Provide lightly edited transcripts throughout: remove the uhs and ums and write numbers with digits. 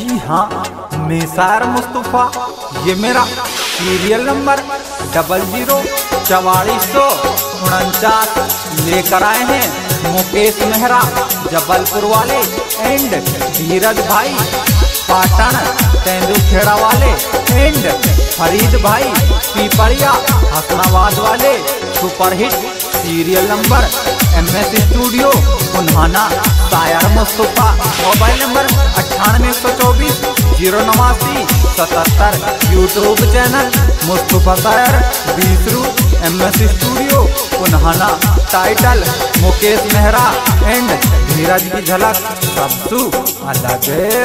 जी हाँ, निसार मुस्तफा, ये मेरा सीरियल नंबर 004449 लेकर आए हैं मुकेश मेहरा जबलपुर वाले एंड धीरज भाई पाटन तेंदुखेड़ा वाले एंड फरीद भाई पीपरिया हसनाबाद वाले superhit serial number MS studio Unhana Shayar Mustafa. Mobile number 9812408977। YouTube channel Mustafa Shayar 20 MS studio Unhana. Title Mukesh Mehra and Dheeraj की झलक सबसू अलग है।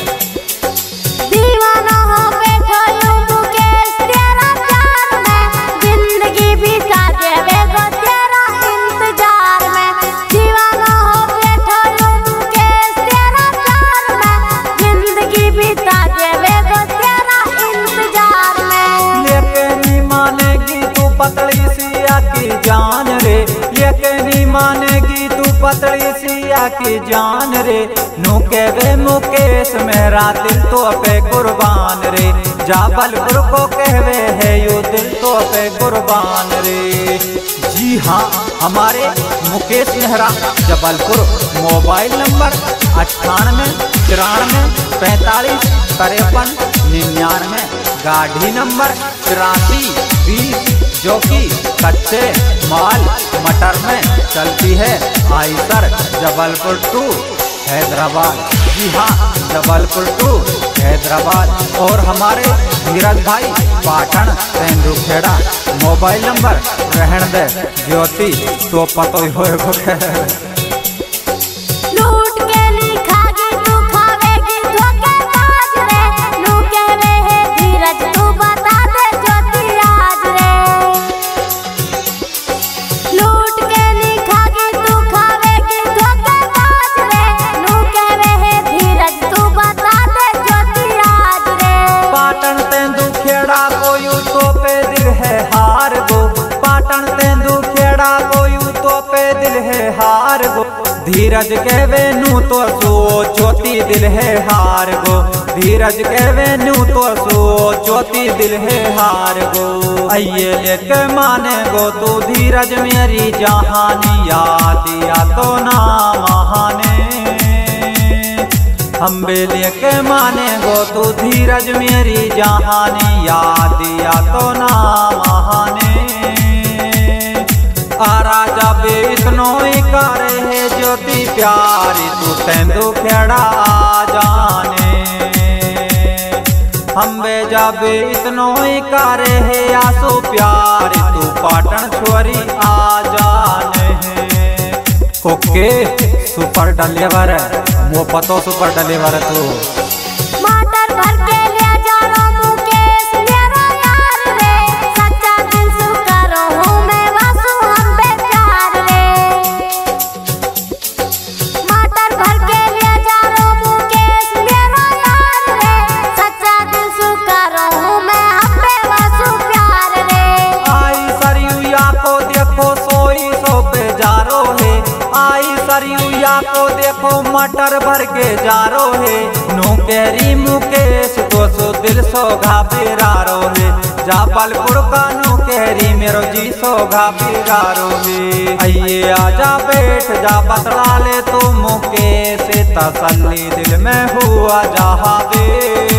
दीवाना हो बैठो यूं मुकेश तेरा प्यार में, जिंदगी बिता देवेगो तेरा इंतजार में। दीवाना हो बैठो यूं मुकेश तेरा प्यार में, जिंदगी बिता देवेगो तेरा इंतजार में। लेके नहीं मानेगी तू पतली सिया की जान रे, लेके नहीं मानेगी तू पतली सिया की जान रे। नू कहवे मुकेश मेरा दिल तो पे कुर्बान रे, जबलपुर को कहवे है यो दिल तो पे कुर्बान रे। जी हाँ, हमारे मुकेश मेहरा जबलपुर। Mobile number 9894455399। गाड़ी नंबर 8320 जो कि कच्चे माल मटर में चलती है आइसर जबलपुर टू हैदराबाद। जी हाँ, जबलपुर टू हैदराबाद। और हमारे धीरज भाई पाटन तेंदुखेड़ा। मोबाइल नंबर रहन दे ज्योति तो पतो ही होएगो। लूट के लिखागी तू खावेगी धोखेबाज रे, नू कहवे है धीरज तू बता दे ज्योति आज रे। लूट के लिखागी तू खावेगी धोखेबाज रे, नू कहवे है धीरज तू बता दे ज्योति आज रे। पाटन तेंदुखेड़ा को यू तो पे दिल है हार गो, पाटन तेंदुखेड़ा को यू तो पे दिल है हार गो। धीरज कहवे नू तो सो ज्योति दिल है हार गो, धीरज कहवे नू तो सो ज्योति दिल है हार गो। आइए लेके माने गो तू धीरज मेरी जहानी, याद या तो ना महाने। हम लेके माने गो तू धीरज मेरी जहानी, याद या तो ना महाने। आ राजा बे इतनो ही करे है ज्योति प्यारी, तू तेंदुखेड़ा आ जाने। हम जाबे इतनो ही करे है आसो प्यारी, तू पाटन छोरी आ जाने। ओके सुपर डिलीवर वो पतो सुपर डिलीवर तू मटर भर के ले जा रो मुकेश मेरा यार रे, सच्चा दिल से करो हूँ मैं वासु हम बेचार रे। मटर भर के ले जा रो मुकेश मेरा यार रे, सच्चा दिल से करो हूँ मैं हम वासु प्यार रे। आई सरयुया को देखो सोई सो पे जारो है, आई सरयुया को देखो मटर भर के जारो है। नू कहरी मुकेश तो सो दिल सो घाबेरारो है, जबलपुर का नू कहरी मेरो जी सो घाबेरारो है। आइए आजा बैठ जा बतला ले तो मुकेश तसल्ली दिल में हुआ जहावे।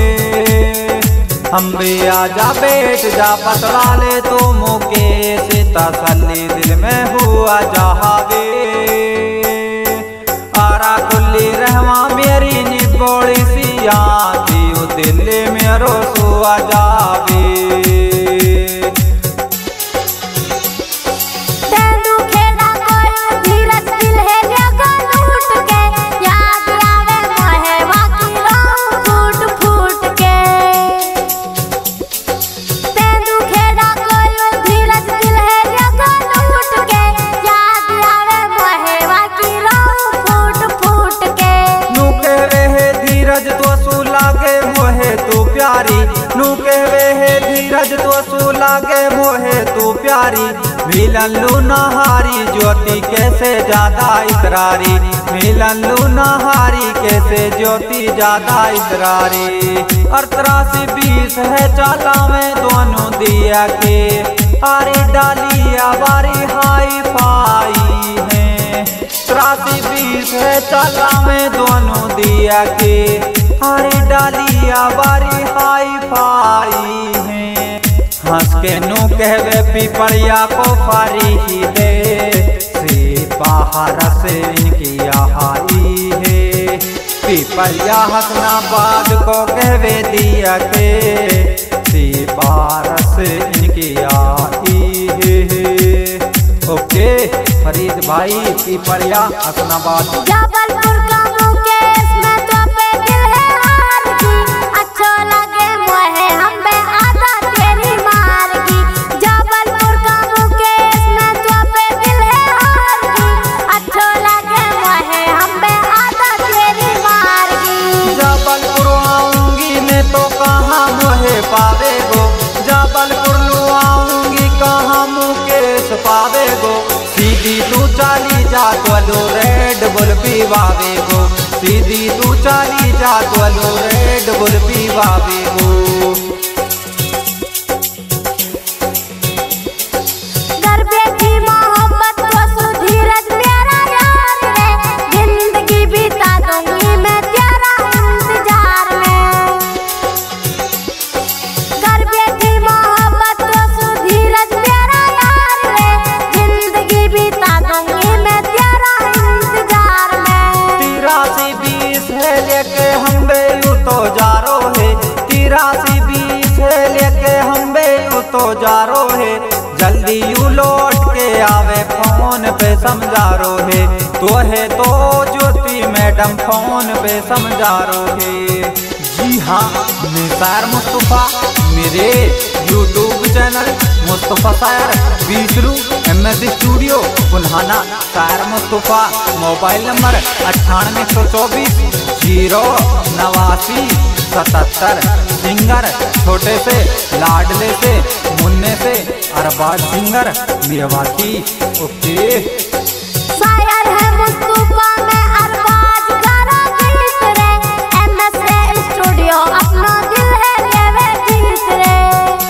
हम भी आजा बैठ जा बतला ले तो मुकेश तसल्ली दिल में हुआ जहावे। आरा कुल्ली रहवा मेरी निबोड़ी सिया दियो दिल मेरो सुआ जावे। तेंदुखेड़ा कोई धीरज दिल है जगह लूट के, याद आवे मोहे बाकी रहूं फूट फूट के। तेंदुखेड़ा कोई धीरज दिल है जगह लूट के, याद आवे मोहे बाकी रहूं फूट फूट के। नू कहवे है धीरज तो सू लागे मोहे तू प्यारी, नू कहवे है धीरज तो सू लागे मोहे तू प्यारी। मिलन लू नहारी ज्योति ज्योति कैसे ज्यादा इतरारी, मिलन लूनहारी कैसे ज्योति ज्यादा इतरारी। 83-20 है चाला में दोनों दिया के, अरे डालिया बारी हाई फाई है। 83-20 है चाला में दोनों दिया के, अरे डालिया बारी हाई फाई है। हंस के नू कहवे पिपरिया को फारी ही दे, से बाहर से इनकी आई है। पिपरिया हसनाबाद को कहवे दिया के, से बाहर से इनकी आई है। ओके फरीद भाई पिपरिया हसनाबाद। जबलपुर का मुकेश में तो पे दिल है हार की, अच्छो लगे मोहे हम पे आधा तेरी मार की। जबलपुर का मुकेश में तो पे दिल है हार की, अच्छो लगे मोहे हम पे आधा तेरी मार की। जबलपुर आऊंगी मैं तो कहाँ मोहे पावे गो, जबलपुर लू आऊंगी कहाँ मुकेश पावे गो। सीधी तू चाली जा तो रेड बुल पीवावे गो, सीधी तू चाली जा तो रेड बुल पीवावे गो। घर बैठी मोहब्बत को सुधीरज मेरा यार रे, जिंदगी बिता दूंगी मैं तेरा इंतजार में। घर बैठी मोहब्बत को सुधीरज मेरा यार रे, जिंदगी बिता दूंगी मैं तेरा इंतजार में। 83-20 है लेके हम बेयू तो जारो है, 83-20 है लेके हम बेयू तो जारो है। जल्दी यू लौट के आवे फोन पे समझारो है, तो है तो ज्योति मैडम फोन पे समझारो है। जी हाँ निसार मुस्तफा, मेरे यूट्यूब चैनल मुस्तफा शायर बीसरू MS स्टूडियो पुन्हाना शायर मुस्तफा। Mobile number 9824 089 77। सिंगर छोटे से लाडले से मुन्ने से अरबाज सिंगर मेवाती। ओके शायर है मुस्तफा में अरबाज गारा गीत रे, MS स्टूडियो अपना दिल है लेवे गीत रे।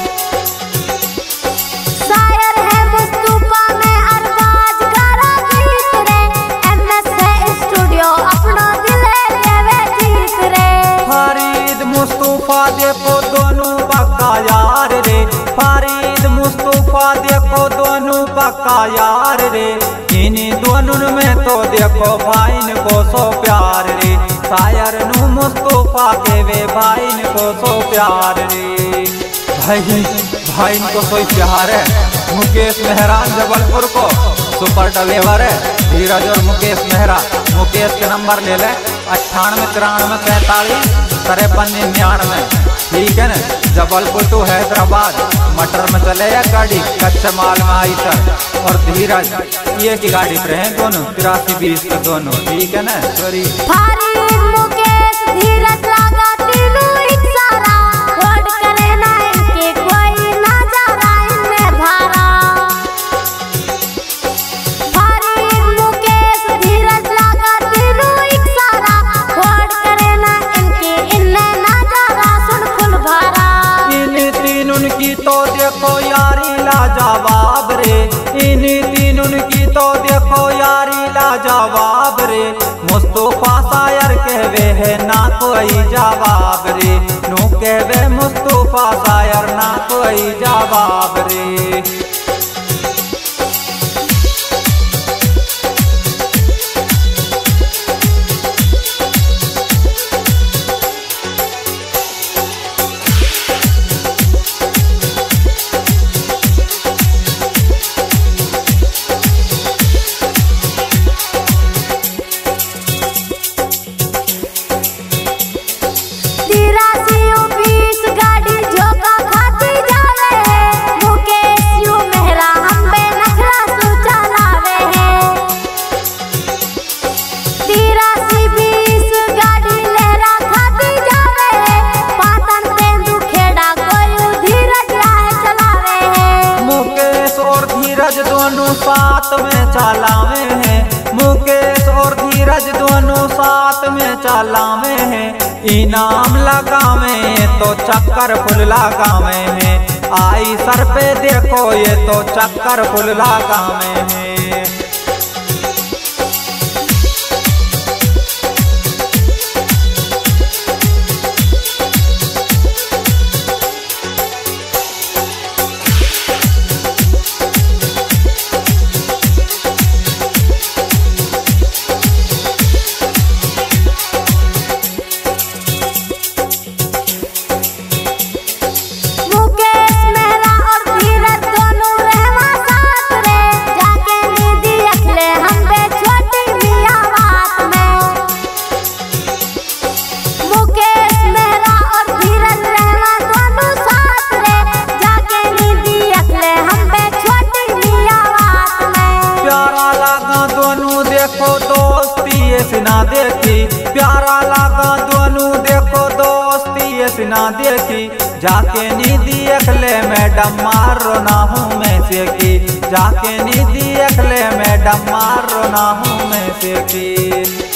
शायर है मुस्तफा में अरबाज गारा गीत रे, MS स्टूडियो अपना दिल है लेवे गीत रे। फरीद मुस्तफा देखो दोनों पक्का यार रे, फरीद मुस्तफा देखो दोनों पक्का यार रे। इन्हीं दोनों में तो देखो भाईन को सो प्यार रे, शायर नू मुस्तफा के वे भाईन को सो प्यार रे। भाईन को सो प्यार है। मुकेश मेहरा जबलपुर को सुपर डिलीवर है, धीरज और मुकेश मेहरा। मुकेश के नंबर ले ले 98 93 43 53 99। ठीक है ना। जबलपुर टू हैदराबाद मटर में चले या गाड़ी, कच्चे माल में आई सर। और धीरज ये की गाड़ी पे हैं दोनों 83-20 के दोनों। ठीक है ना। सॉरी फरीद मुकेश धीरज लगा तीनों एक सारा, होड़ करे ना इनके कोई नजारा इनमें धारा। फरीद मुकेश धीरज लगा तीनों एक सारा, होड़ करे ना इनके इनने नजारा सुन फुल भरा। इन तीनों की तो देखो यारी लाजवाब रे, इन तीनों की तो देखो यारी लाजवाब रे। मुस्तफा शायर कहवे है ना कोई जवाब रे, नू कहवे मुस्तफा शायर ना कोई जवाब रे। गाड़ी झोंका खाती जावे, मुकेश यू इनाम लगावे तो चक्कर फुल लगावे हैं, आई सर पे देखो ये तो चक्कर फुल लगावे हैं। देखो दोस्ती ये सिना देखी, प्यारा लगा दोनों देखो दोस्ती ये सिना देखी। जाके नी देख ले मैडम मार रोना हूँ मैं से की, जाके नी देख ले मैडम मार रोना हूँ मैं से की।